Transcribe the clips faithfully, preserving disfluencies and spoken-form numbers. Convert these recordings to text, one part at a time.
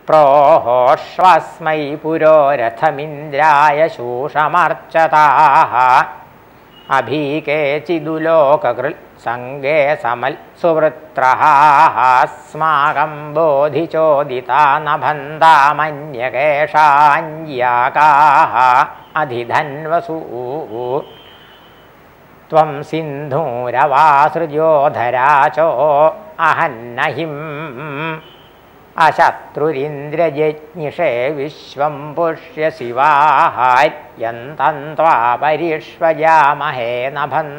प्रोश्वस्मै पुरोरथमिन्द्राय शूषमर्चताः अभीके चिदुलोककृत् संगे समल् सुवृत्रः अस्माकं बोधिचोदिता न भन्दामन्यकेषाञ्याकाः अधिधन्वसु त्वं सिन्धूरवासृजोधराचो अहन्नहिम् अशत्रुरिन्द्रजज्ञिषे विश्वं पुष्य शिवाहार्यन्तं त्वा परिष्वजामहे न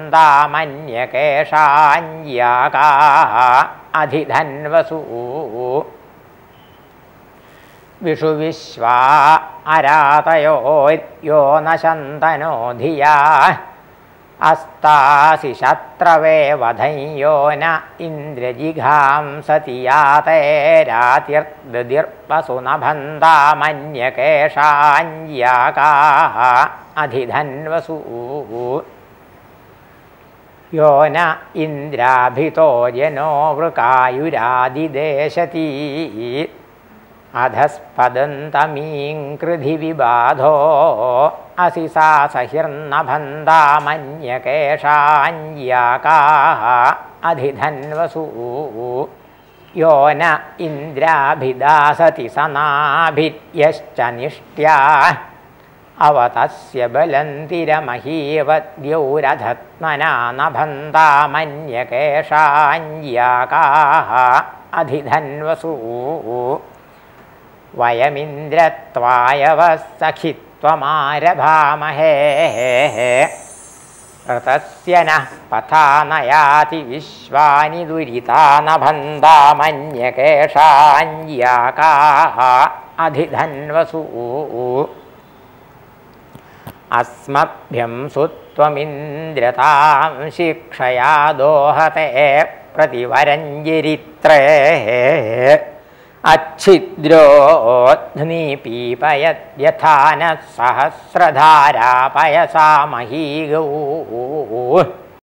भन्दामन्यकेषाञ्याकाः अधिधन्वसु विषुविश्वा अरातयोर्यो न शन्तनो धिया अस्तासि शत्रवे वधंयो न इन्द्रजिघांसति याते रातिर्ददिर्वसु न भन्दामन्यकेषाञ्याकाः अधिधन्वसु यो न इन्द्राभितो जनो वृकायुरादिदेशति अधस्पदन्तमीं कृधि विबाधो असि सा सहिर्न भन्दामन्यकेषाञ्याकाः अधिधन्वसु यो न इन्द्राभिदासति सनाभिर्यश्च निष्ट्या अवतस्य बलन्तिरमहीवद्यौरधत्मना न भन्दामन्यकेषाञ्याकाः अधिधन्वसु वयमिन्द्रत्वाय सखित्वमारभामहे ऋतस्य नः पथा न याति विश्वानि दुरिता न भन्दामन्यकेषाञ्याकाः अधिधन्वसु अस्मभ्यं सुत्वमिन्द्रतां शिक्षया दोहते प्रतिवरञ्जिरित्रे अच्छिद्रोऽध्नीपीपयद्यथा नः सहस्रधारा पयसा महीगौ